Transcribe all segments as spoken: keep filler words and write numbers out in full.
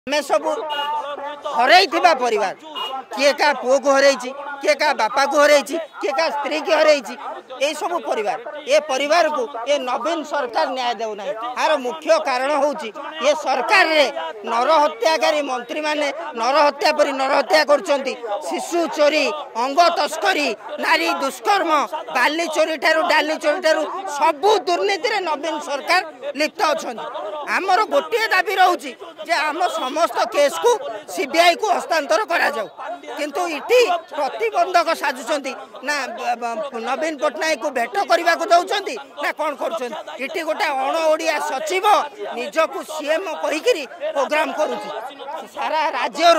आमे सब हरई परिवार किए का पुओ को हरई किए का बापा को हरई किए का स्त्री की हरई ये सब परिवार ये परिवार को ये नवीन सरकार न्याय देना यार मुख्य कारण हूँ ये सरकार रे नर हत्याकारी मंत्री माने नर हत्या पर नर हत्या कर शिशु चोरी अंग तस्करी नारी दुष्कर्म बाली चोरी ठारू डाली चोरी ठारू सबू दुर्नीति नवीन सरकार लिप्त अच्छा आमर गोटे दाबी रोचे जे आम समस्त केस को सीबीआई को हस्तांतर करा जाऊ किंतु इटी प्रतिबंधक साजुंट ना नवीन पट्टनायक को भेट करने को दौरान ना कौन कर इटी गोटे अण ओडिया सचिव निजक सीएम कहीकि प्रोग्राम करुच्ची सारा राज्य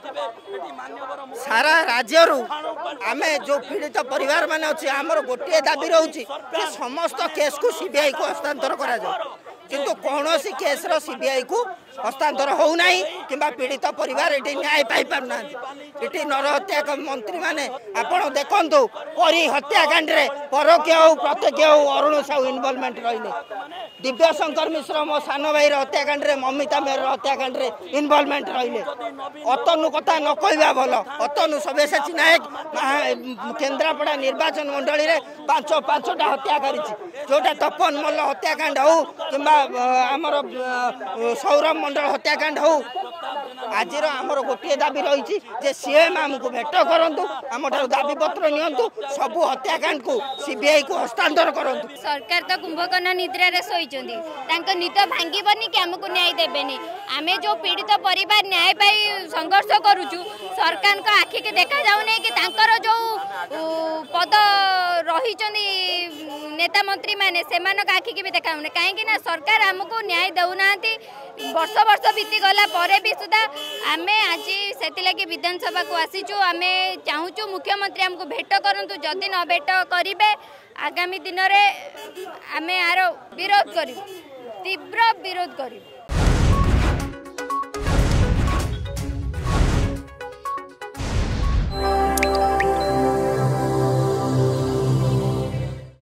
सारा राज्य आमे जो पीड़ित परिवार मान अच्छे आमर गोटे दाबी रोचे समस्त केस को सीबीआई को हस्तांतर करा जाऊ किंतु कौन सी केस रो सीबीआई को हस्तांतर हो नहीं कि पीड़ित परिवार ये न्याय पाई पारना ये नर हत्या मंत्री माने आपण देखु परी हत्याकांड रे परोक्ष हो प्रत्यक्ष हो अरुण साहू इनवॉल्वमेंट रहिले दिव्य शंकर मिश्र मो सान भाई हत्याकांड रे ममिता मेहर हत्याकांड रे इनवॉल्वमेंट रहिले अतनु कथा न कहवा भल अतनु सब्यसाची नायक केन्द्रापड़ा निर्वाचन मंडली रे पांच पांचटा हत्या करिछि जोटा तपन मल्ल हत्याकांड हो किंबा आमर सौरभ मंडल हत्याकांड हो आज आमर गोटे दाबी रही जे सीएम आमको भेट करूँ आम दाबी पत्र नियंतु सबू हत्याकांड को सीबीआई को हस्तांतर करूँ। सरकार तो कुंभकर्ण निद्रा रे सोईचंदी निद भांगीबनी कि आमको न्याय देबेनी आमे जो पीड़ित परिवार न्याय पाई संघर्ष करूचु सरकार को आखि के देखा जाउने कि तांकर जो पद रही नेता मंत्री माने सेमानक आखि के भी देखा जाउने काहेकि ना सरकार आमको न्याय देउना वर्ष वर्ष बीती गला परे भी सुधा आमे आज से लगी विधानसभा को आसीचु आमे चाहूचु मुख्यमंत्री हमको भेट करंतु जदि न भेट करिवे आगामी दिन रे आमे आरो विरोध करिवु तीव्र विरोध करिवु।